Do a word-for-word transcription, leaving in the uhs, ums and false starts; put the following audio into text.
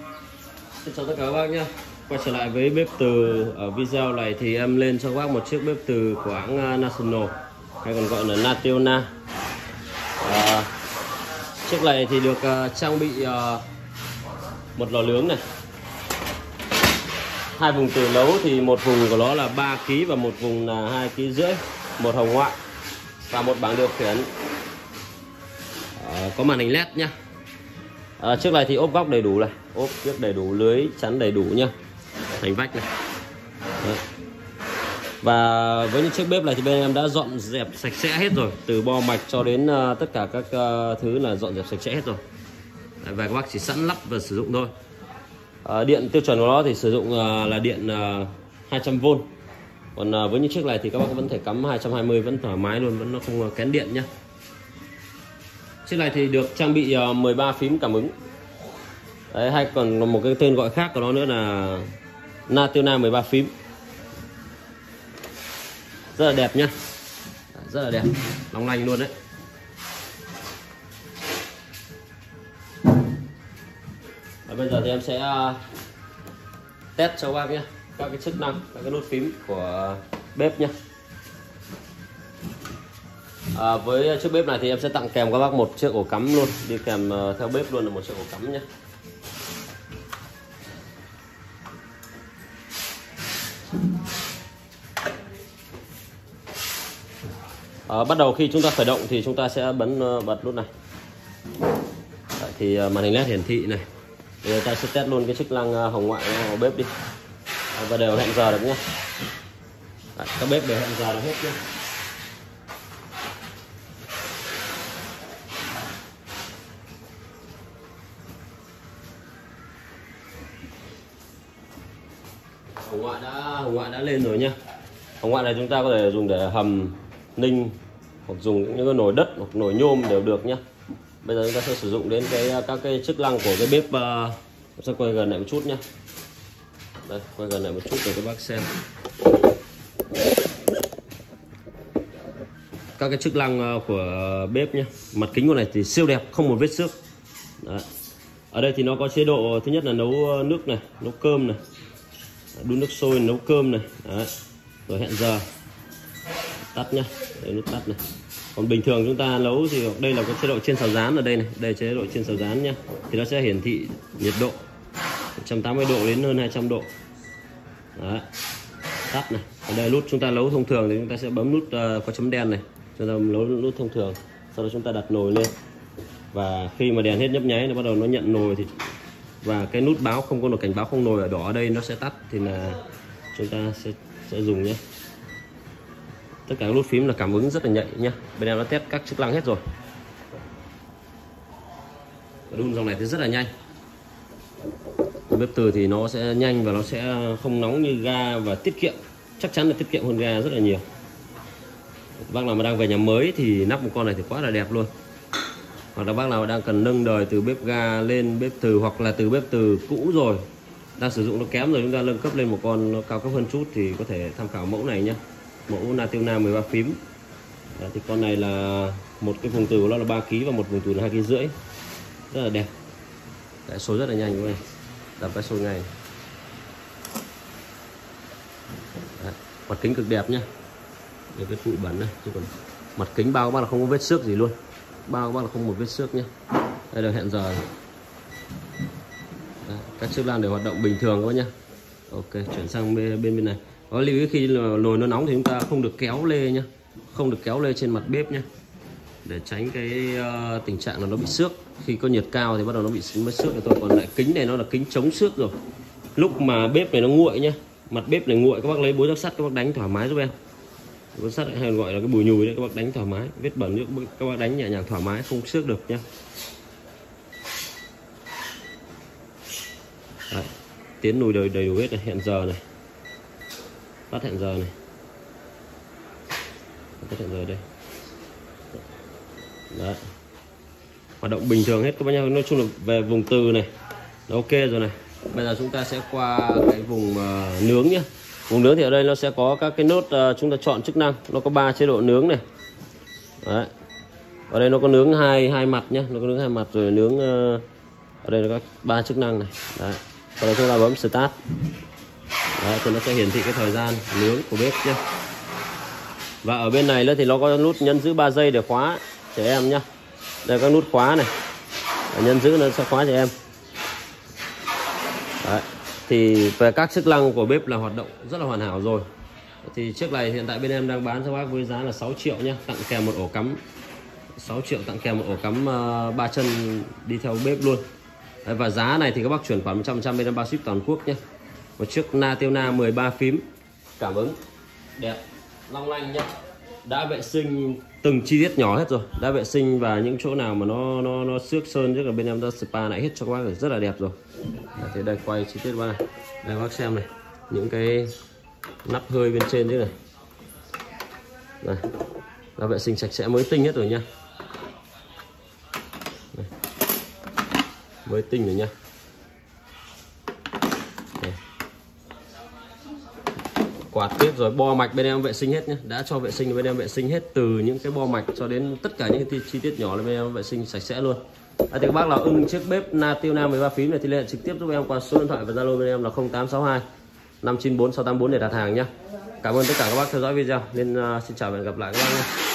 Xin chào tất cả các bác nhé. Quay trở lại với bếp từ. Ở video này thì em lên cho các bác một chiếc bếp từ của hãng National, hay còn gọi là Nationa. à, Chiếc này thì được uh, trang bị uh, một lò nướng này, hai vùng từ nấu, thì một vùng của nó là ba ki lô gam và một vùng là hai ki lô gam rưỡi, một hồng ngoại và một bảng điều khiển, à, có màn hình led nhá. À, chiếc này thì ốp góc đầy đủ này, ốp trước đầy đủ, lưới chắn đầy đủ nhá, thành vách này. Đấy. Và với những chiếc bếp này thì bên em đã dọn dẹp sạch sẽ hết rồi, từ bo mạch cho đến uh, tất cả các uh, thứ là dọn dẹp sạch sẽ hết rồi. Đấy, và các bác chỉ sẵn lắp và sử dụng thôi. À, điện tiêu chuẩn của nó thì sử dụng uh, là điện uh, hai trăm vôn. Còn uh, với những chiếc này thì các bác vẫn thể cắm hai trăm hai mươi, vẫn thoải mái luôn, vẫn nó không uh, kén điện nhá. Chiếc này thì được trang bị uh, mười ba phím cảm ứng. Đấy, hay còn một cái tên gọi khác của nó nữa là Nationa mười ba phím. Rất là đẹp nhá, rất là đẹp, long lanh luôn đấy. Và bây giờ thì em sẽ uh, test cho các bác nhé các cái chức năng, các cái nút phím của bếp nhé. À, với chiếc bếp này thì em sẽ tặng kèm các bác một chiếc ổ cắm luôn, đi kèm uh, theo bếp luôn là một chiếc ổ cắm nhé. À, bắt đầu khi chúng ta khởi động thì chúng ta sẽ bấm uh, bật nút này. Đấy, thì uh, màn hình led hiển thị này. Bây giờ ta sẽ test luôn cái chức năng uh, hồng ngoại của bếp đi. À, và đều hẹn giờ được nhé. Đấy, các bếp đều hẹn giờ được hết nhé. Hồng ngoại đã hồng ngoại đã lên rồi nhá. Hồng ngoại này chúng ta có thể dùng để hầm, ninh, hoặc dùng những cái nồi đất hoặc nồi nhôm đều được nhá. Bây giờ chúng ta sẽ sử dụng đến cái các cái chức năng của cái bếp. Uh, sẽ quay gần lại một chút nhá. Đây, quay gần lại một chút để các bác xem các cái chức năng của bếp nhé. Mặt kính của này thì siêu đẹp, không một vết xước. Đấy. Ở đây thì nó có chế độ thứ nhất là nấu nước này, nấu cơm này, đun nước sôi, nấu cơm này. Đấy. Rồi hẹn giờ, tắt nhá, đây nút tắt này. Còn bình thường chúng ta nấu thì đây là có chế độ chiên xào rán ở đây này, đây chế độ chiên xào rán nhá, thì nó sẽ hiển thị nhiệt độ một trăm tám mươi độ đến hơn hai trăm độ. Đấy. Tắt này. Ở đây nút chúng ta nấu thông thường thì chúng ta sẽ bấm nút uh, có chấm đen này, chúng ta nấu nút thông thường, sau đó chúng ta đặt nồi lên, và khi mà đèn hết nhấp nháy nó bắt đầu nó nhận nồi thì, và cái nút báo không có nồi, cảnh báo không nồi ở đỏ ở đây nó sẽ tắt, thì là chúng ta sẽ sẽ dùng nhé. Tất cả các nút phím là cảm ứng rất là nhạy nhá. Bên em đã test các chức năng hết rồi. Đun dòng này thì rất là nhanh. Bếp từ thì nó sẽ nhanh và nó sẽ không nóng như ga, và tiết kiệm, chắc chắn là tiết kiệm hơn ga rất là nhiều. Bác nào mà đang về nhà mới thì nắp một con này thì quá là đẹp luôn. Hoặc là bác nào đang cần nâng đời từ bếp ga lên bếp từ, hoặc là từ bếp từ cũ rồi đang sử dụng nó kém rồi, chúng ta nâng cấp lên một con nó cao cấp hơn chút thì có thể tham khảo mẫu này nhé. Mẫu Nationa mười ba phím. Đấy, thì con này là một cái vùng từ của nó là ba ki lô gam và một vùng từ là hai ki lô gam rưỡi, rất là đẹp. Đấy, sôi rất là nhanh các bạn, đập cái sôi ngay. Đấy, mặt kính cực đẹp nhá, để cái bụi bẩn này, chứ còn mặt kính bao các bác là không có vết xước gì luôn, bao các bác là không một vết xước nhé. Đây là hẹn giờ. Đấy, các chức năng đều hoạt động bình thường các bác nhá. Ok, chuyển sang bên bên, bên này. Có lưu ý khi nồi nó nóng thì chúng ta không được kéo lê nhá, không được kéo lê trên mặt bếp nhá, để tránh cái uh, tình trạng là nó bị xước. Khi có nhiệt cao thì bắt đầu nó bị mất xước rồi thôi. Còn lại kính này nó là kính chống xước rồi. Lúc mà bếp này nó nguội nhá, mặt bếp này nguội, các bác lấy búa sắt các bác đánh thoải mái giúp em. Búa sắt hay gọi là cái bùi nhùi đấy, các bác đánh thoải mái, vết bẩn các bác đánh nhẹ nhàng thoải mái, không xước được nhá. Đấy, tiến nồi đầy đầy đủ hết này, hẹn giờ này, tắt hẹn giờ này, tắt hẹn giờ đây. Đấy, hoạt động bình thường hết các bác nhá. Nói chung là về vùng từ này nó ok rồi này. Bây giờ chúng ta sẽ qua cái vùng uh, nướng nhé. Vùng nướng thì ở đây nó sẽ có các cái nốt, uh, chúng ta chọn chức năng, nó có ba chế độ nướng này. Đấy, ở đây nó có nướng hai hai mặt nhé, nó có nướng hai mặt, rồi nướng uh, Ở đây là có ba chức năng này. Đấy. Còn đây chúng ta bấm start. Đấy, thì nó sẽ hiển thị cái thời gian nướng của bếp nhé. Và ở bên này nữa thì nó có nút nhấn giữ ba giây để khóa trẻ em nhá. Đây có nút khóa này. Nhấn giữ nó sẽ khóa trẻ em. Đấy. Thì về các chức năng của bếp là hoạt động rất là hoàn hảo rồi. Thì chiếc này hiện tại bên em đang bán cho bác với giá là sáu triệu nhé, tặng kèm một ổ cắm sáu triệu, tặng kèm một ổ cắm uh, ba chân đi theo bếp luôn. Đấy, và giá này thì các bác chuyển khoản một trăm phần trăm bên em bao ship toàn quốc nhé. Một chiếc Natuna mười ba phím, cảm ứng đẹp, long lanh nhé. Đã vệ sinh từng chi tiết nhỏ hết rồi, đã vệ sinh và những chỗ nào mà nó nó nó xước sơn trước là bên em đã spa lại hết cho các bác, rất là đẹp rồi. Đấy, thì đây quay chi tiết qua này, đây các bác xem này, những cái nắp hơi bên trên thế này, này đã vệ sinh sạch sẽ mới tinh hết rồi nha, đây. Mới tinh rồi nha. Đây. Quạt tiếp rồi, bo mạch bên em vệ sinh hết nhé, đã cho vệ sinh bên em vệ sinh hết từ những cái bo mạch cho đến tất cả những cái chi tiết nhỏ là bên em vệ sinh sạch sẽ luôn. À, thì các bác nào ưng chiếc bếp Natuna mười ba phím này thì liên hệ trực tiếp giúp em qua số điện thoại và Zalo bên em là không tám sáu hai năm chín bốn sáu tám bốn để đặt hàng nhé. Cảm ơn tất cả các bác theo dõi video, nên uh, xin chào và hẹn gặp lại các bác nhé.